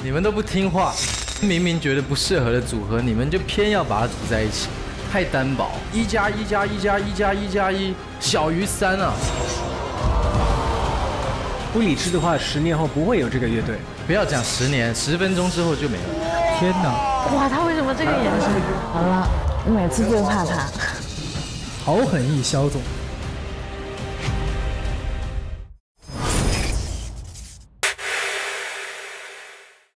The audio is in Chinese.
你们都不听话，明明觉得不适合的组合，你们就偏要把它组在一起，太单薄。1+1+1+1+1+1小于3啊！ 不理智的话，10年后不会有这个乐队。 不要讲10年，10分钟之后就没了。 天哪！ 哇，他为什么这个眼神？好了，每次最怕他。 好狠意，肖总。